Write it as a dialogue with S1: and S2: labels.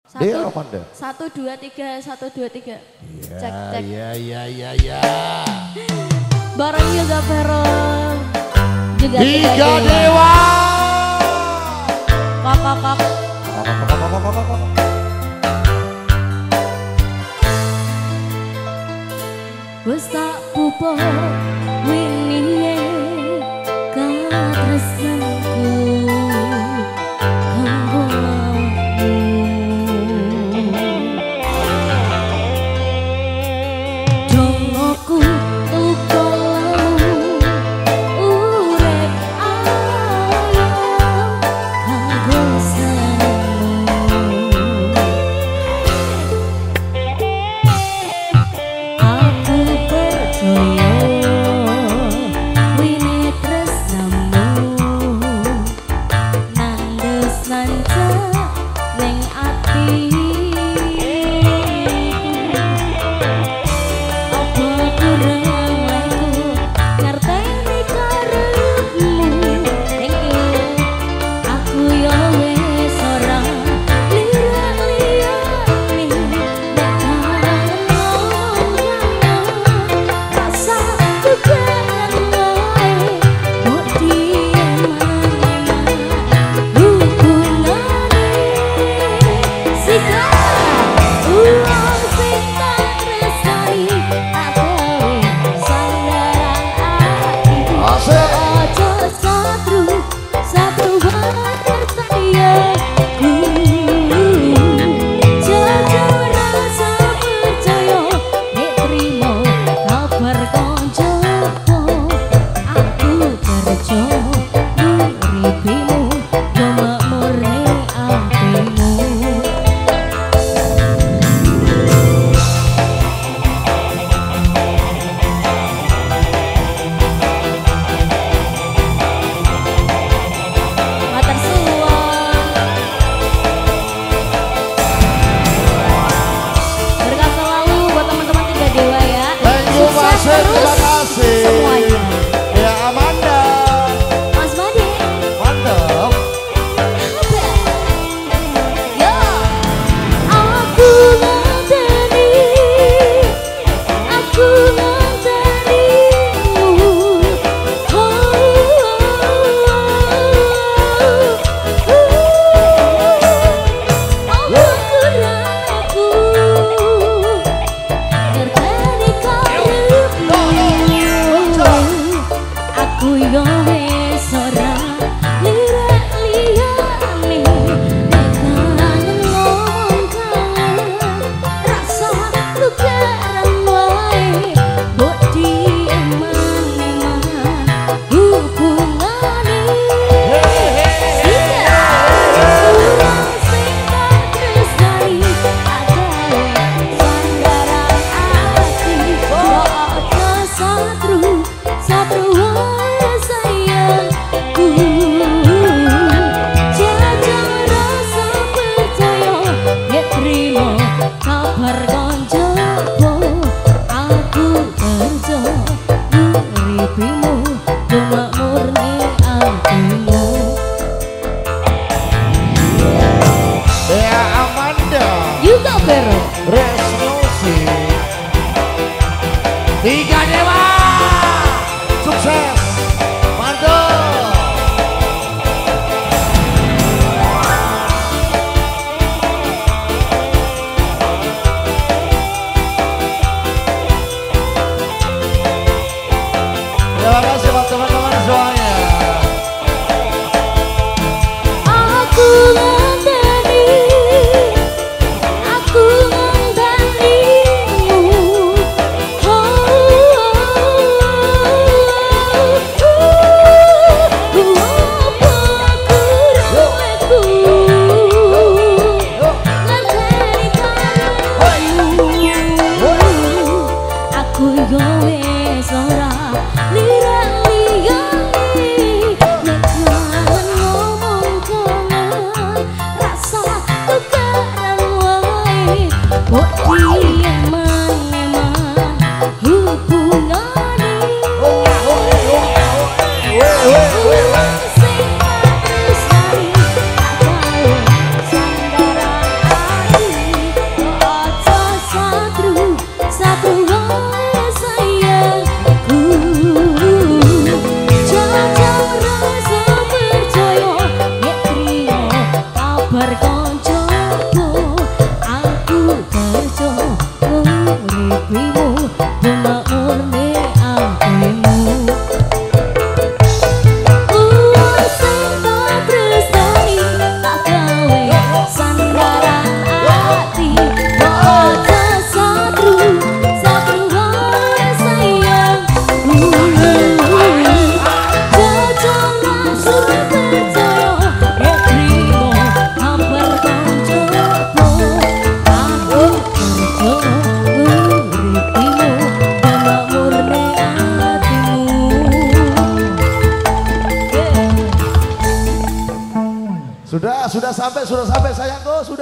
S1: Dea Amanda.
S2: 1 2 3 1 2 3. Cek.
S1: Iya.
S2: Bareng Yoga Vero. Juga
S1: Tiga Dewa.
S2: Kok. Wes tak pupo winine katresnanku kanggo dongoku tukolamu urip ayam kanggo senengmu aku percaya wine tresnamu nandes nancak ning ati apa kurang aku ngerteni karepmu aku yo wis ora liya-liyane nek rasa tujuan wae budi hubungane sikap uang sing tak tresnani aku sandaran ati ojo satru percaya jajal rasa percaya nek trimo kabar koncoku aku kerja uripimu yo makmur ning atimu. Matur suwun. Berkah selalu buat teman-teman Tiga Dewa ya.
S1: Thank you
S2: Sukses
S1: Mas, terima
S2: terus
S1: kasih.
S2: semuanya.
S1: Dea Amanda.
S2: Mas Made.
S1: Mantap.
S2: Yo. Aku ngenteni aku yo wis ora liya-liyane nek kangen ngomong kangen rasa tukaran wae mbok dieman-eman hubungane uang sing tak tresnani aku sandaran ati ojo satru wae sayangku jajal rasa percaya nek trimo kabar koncoku aku kerja uripimu yo makmur ning atimu.
S1: Dea Amanda.
S2: Yoga Vero.
S1: Resolusi. Tiga Dewa. Sukses. Mantap. Terima kasih buat teman-teman semuanya.
S2: Aku ngenteni aku ngentenimu
S1: sudah sampai sayangku, sudah.